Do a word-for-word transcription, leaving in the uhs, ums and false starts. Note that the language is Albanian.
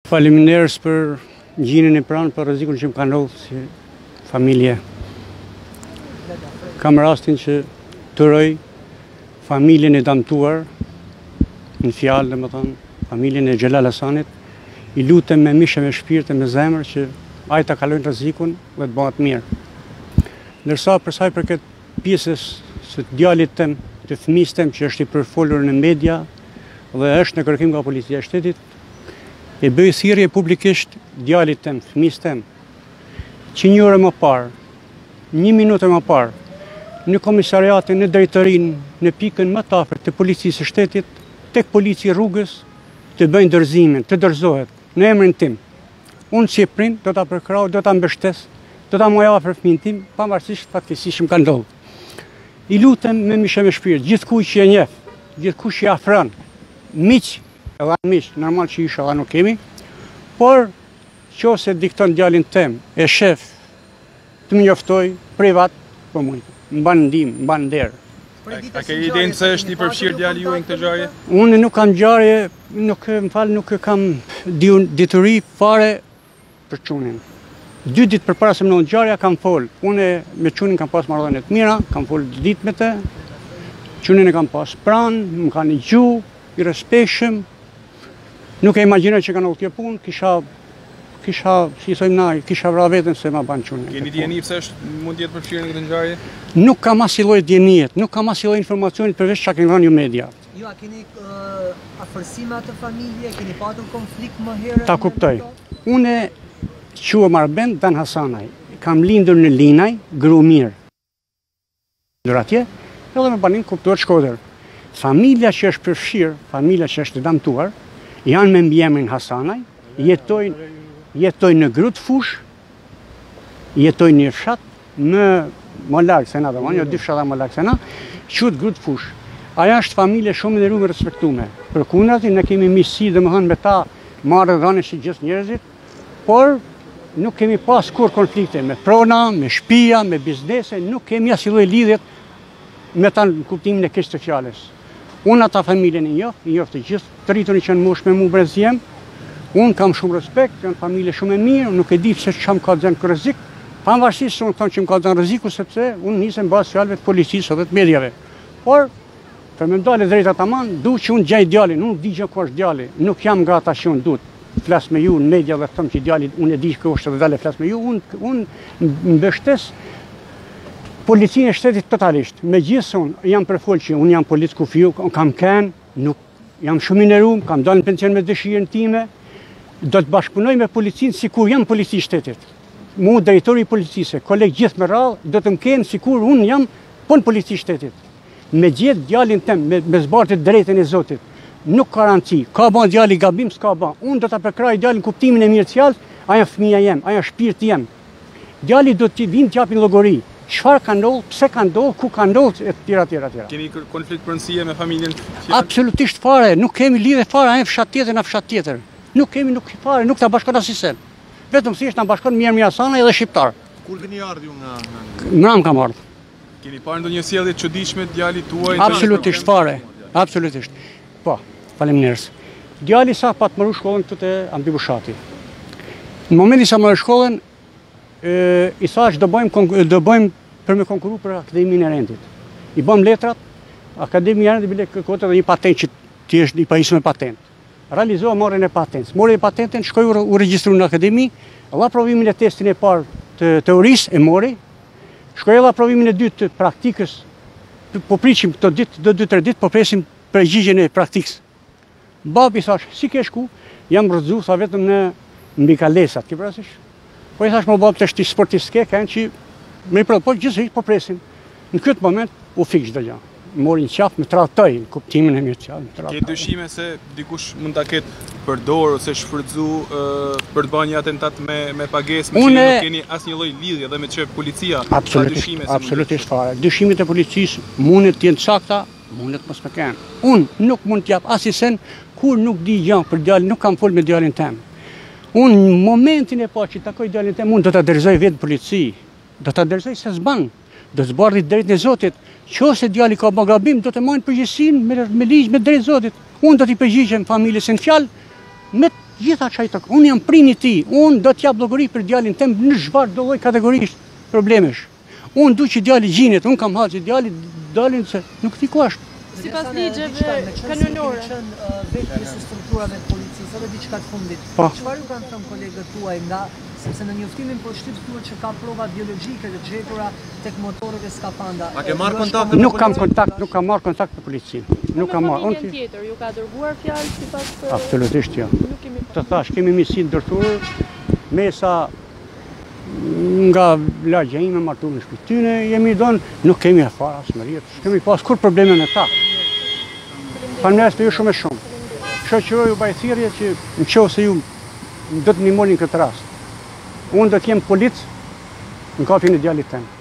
Faleminderit për gjinën e pranë, për rrezikun që më ka ndodhur si familje. Kam rastin që të roj familjen e damtuar, në fjalë domethënë, familjen e Xhelal Hasanit, i lutem me mishe me shpirt e me zemër që ai ta kalojnë rrezikun dhe të bëhet mirë. Ndërsa për sa i përket pjesës së djalit tem, të fëmijës tem që është i përfolur në media dhe është në kërkim nga policia e shtetit, e bëj thirrje publikisht djalit tem, fëmijës tem, që një orë më parë, një minutë më parë, në komisariatin, në drejtorinë, në pikën më të afërt të policisë së shtetit, tek polici rrugës, të bëjnë dorëzimin, të dorëzohet në emrin tim. Unë si e prind do ta përkrau, do ta mbështes, do ta moj afër fëmijën tim, pavarësisht fatkeqësisht më ka ndodhur. I lutem me mishe me shpirt, gjithkujt që e njeh, gjithkush që i afron, miq, edhe miq, normal që isha edhe nuk kemi, por nëse dikton djalin tem, e shef, të më njoftoj privat, po mund, mban ndihmë, mban nder. A ke idenë se është i përfshirë djali juaj në këtë ngjarje? Unë nuk kam ngjarje, nuk më fal, nuk kam dituri fare për çunin. Dy ditë përpara se më ndodhi ngjarja kam fol. Unë me çunin kam pas marrëdhënie të mira, kam fol ditë me të. Çunin e kam pas pranë, më kanë dëgjuar, i respektshëm. Nuk e imagjinoj që kanë udhëtir punë, kisha kisha, si thojmë na, kisha vrarë veten se ma ban çunin. Keni dieni pse është mund të jetë përfshirë në këtë ngjarje? Nuk kam asnjë lloj dienie, nuk kam asnjë lloj informacioni përveç çka keni dhënë ju media. Ju a keni uh, afërsime të familje, keni patur konflikt më herët? Ta kuptoj. Unë quhem Arbend Dan Hasanaj. Kam lindur në Linaj, Grumir. Ndër atje, edhe me banin kuptuar Shkodër. Familja që është përfshirë, familja që është damtuar, janë me mbiemrin Hasanaj, jetojnë jetojnë në Grut Fush, jetojnë një fshat më më larg se na, domethënë, jo dy fshata më larg se na, quhet Grut Fush. Ajo është familje shumë e nderuar, respektueme. Përkundrazi ne kemi miqësi, domethënë, me ta marrëdhënie si gjithë njerëzit, por nuk kemi pas kur konflikte me prona, me shtëpia, me biznese, nuk kemi asnjë lloj lidhje me ta në kuptimin e keq të fjalës. Unë ata familjen e njoh, i njoh të gjithë, të rritën që në mosh me mu brezjem. Unë kam shumë respekt, janë familje shumë e mirë, nuk e di pse çam ka dhënë kë rrezik, pavarësisht se unë thonë që më ka dhënë rreziku sepse unë nisem bazë fjalëve të policisë dhe të mediave. Por për më dalë drejta tamam, duhet që unë gjej djalin, unë nuk di gjë ku është djali, nuk jam nga ata që unë duhet flas me ju në media dhe them që djali unë e di ku është dhe dalë flas me ju, unë unë mbështes policinë e shtetit totalisht. Megjithëse unë jam përfol që unë jam polic kufiu, kam kanë, nuk jam shumë i nderuar, kam dalë në pension me dëshirën time. Do të bashkëpunoj me policinë sikur jam polici i shtetit. Mu drejtori i policisë, koleg gjithë me radhë, do të më kenë sikur unë jam pun polici i shtetit. Me gjetë djalin tem, me, me zbartë drejtën e Zotit. Nuk ka garanci, ka ban djali gabim, s'ka ban. Unë do ta përkraj djalin kuptimin e mirë të fjalës, ajo fëmia jem, ajo shpirti jem. Djali do të vinë të japin llogari. Çfarë ka ndodhur, pse ka ndodhur, ku ka ndodhur, e tjera tjera tjera. Keni konflikt pronësie me familjen? Absolutisht fare, nuk kemi lidhje fare, ai fshat tjetër na fshat tjetër. Nuk kemi nuk fare, nuk ta bashkon asnjësen. Vetëm thjesht na bashkon mirë mirë Hasanaj edhe shqiptar. Kur keni ardhur ju nga Mram kam ardhur. Keni parë ndonjë sjellje të çuditshme të djalit tuaj? Absolutisht fare, absolutisht. Po, faleminderit. Djali sa pa të mbaruar shkollën këtu te Ambibushati. Në momentin sa mbaroi shkollën, e i thash do bëjmë do bëjmë për me konkuru për Akademinë e Rendit. I bëm letrat, Akademia e Rendit bile kërkohet edhe një patentë që ti është i pajisur me patentë. Realizova marrjen e patentës. Mori patentën, shkoi u regjistru në akademi, dha provimin e testin e parë të teorisë e mori. Shkoi dha provimin e dytë të praktikës. Po priçim këto ditë, do dy tre ditë po presim përgjigjen e praktikës. Babi thash, si ke shku? Jam rrëzu, tha vetëm në mbi kalesat, ke parasysh? Po i thash, mo bab, tash ti sportist ke, kanë që me pro, po gjithsesi po presim. Në këtë moment u fik çdo gjë. Morin qaf me tradhtoj në kuptimin e mirë të qafë. Ke dyshime se dikush mund ta ketë përdorur ose shfrytzu uh, për të bërë një atentat me me pagesë, me që nuk keni asnjë lloj lidhje dhe me çë policia? Absolutisht, absolutisht fare. Dyshimet e policisë mundet të jenë sakta, mundet mos më kenë. Unë nuk mund të jap asnjë sen kur nuk di gjë për djalin, nuk kam fol me djalin tim. Unë në momentin e parë që takoj djalin tim, unë do ta dërzoj vetë polici. Do ta dërzoj se s'ban. Do të zbardhi drejtën e Zotit. Nëse djali ka bërë gabim, do të marrin përgjegjësinë me, me ligj, me drejtë Zotit. Unë do t'i përgjigjem familjes në fjalë me Gjitha qaj të... Unë jam prini ti, unë do t'jap llogari për djalin tem në çfarë do lloj kategorisht problemesh. Unë du që djali gjinit, unë kam haqë djali dalin se nuk ti ku është. Sipas ligjeve kanonore. Vetë pjesë strukturave të policisë edhe diçka të fundit. Çfarë ju kanë thënë kolegët tuaj nga sepse në njoftimin po shtyp thuhet që ka prova biologjike të gjetura tek motorët e skafanda. A ke marrë kontakt? Nuk kam kontakt, nuk kam marrë kontakt me policinë. Nuk kam marrë. Unë tjetër, ju ka dërguar fjalë sipas Absolutisht jo. Nuk kemi. Të thash, kemi misi ndërtuar, mesa nga lagja ime martu në shtëpi tyne, jemi donë, nuk kemi e fara smërijet, kemi pas kur probleme me ta. Falënderes për ju shumë e shumë. Shoqëroj ju bajthirje që në qovë se ju do të ndihmoni në këtë rast. Unë do t'jem polic në kapjen e djalit tem.